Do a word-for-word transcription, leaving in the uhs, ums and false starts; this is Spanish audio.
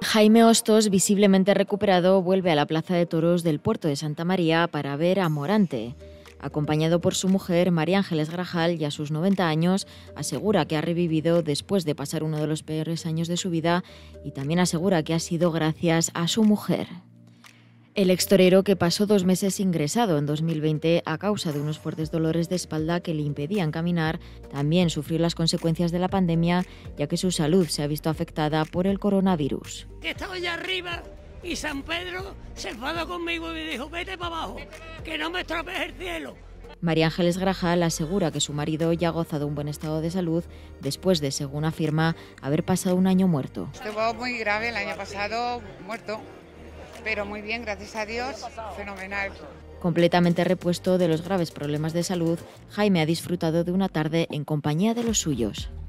Jaime Hostos, visiblemente recuperado, vuelve a la Plaza de Toros del Puerto de Santa María para ver a Morante. Acompañado por su mujer, María Ángeles Grajal, y a sus noventa años, asegura que ha revivido después de pasar uno de los peores años de su vida y también asegura que ha sido gracias a su mujer. El extorero, que pasó dos meses ingresado en dos mil veinte a causa de unos fuertes dolores de espalda que le impedían caminar, también sufrió las consecuencias de la pandemia, ya que su salud se ha visto afectada por el coronavirus. Que estaba allá arriba y San Pedro se enfadó conmigo y me dijo: vete para abajo, que no me estropees el cielo. María Ángeles Grajal asegura que su marido ya goza de un buen estado de salud después de, según afirma, haber pasado un año muerto. Estuvo muy grave el año pasado, muerto, pero muy bien, gracias a Dios, fenomenal. Completamente repuesto de los graves problemas de salud, Jaime ha disfrutado de una tarde en compañía de los suyos.